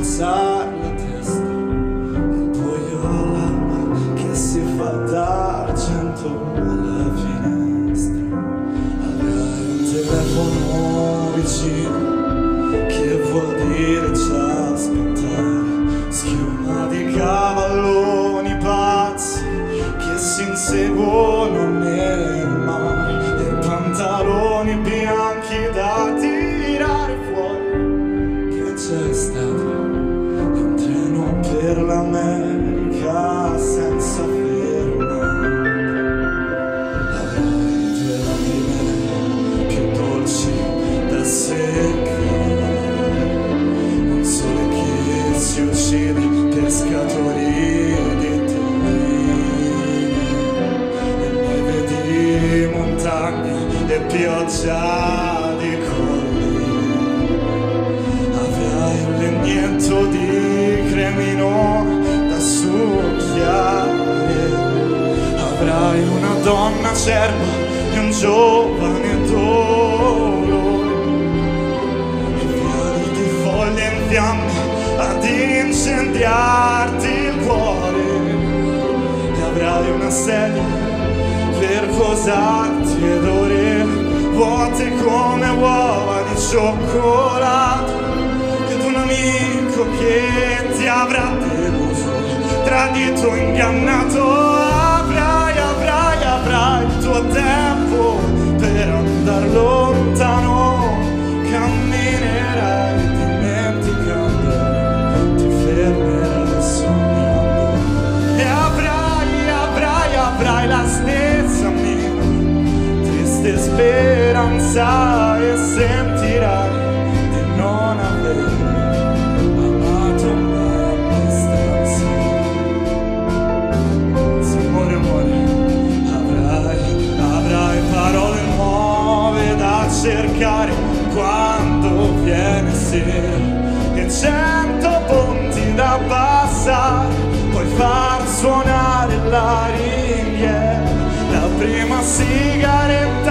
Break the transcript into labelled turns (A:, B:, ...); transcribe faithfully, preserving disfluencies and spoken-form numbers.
A: alzare la testa, il buio all'alba che si fa d'argento alla finestra. Avrai un telefono vicino che vuol dire già aspettare, schiuma di cavalloni pazzi che si inseguono nel mare, e pantaloni bianchi da tirare fuori. Che c'è stato un treno per l'America senza fermare. Avrai due lacrime più dolci da seccare, un sole che si uccide, pescatori di terreni, e neve di montagne e pioggia di colline. Avrai un legnetto di cremino da succhiare, avrai una donna acerba e un giovane dolore, e fiori di foglie in fiamme ad incendiarti il cuore. E avrai una sedia per posarti ed ore vuote come uova di cioccolato, ed un amico che ti avrà deluso, tradito, ingannato. Avrai, avrai, avrai il tuo tempo per andar lontano, camminerai dimenticando, ti fermerai sognando, e avrai, avrai, avrai la stessa mia triste speranza, e sentirai di non aver amato mai abbastanza. Se amore, amore, avrai, avrai parole nuove da cercare quando viene sera, e cento ponti da passare, puoi far suonare la ringhiera, la prima sigaretta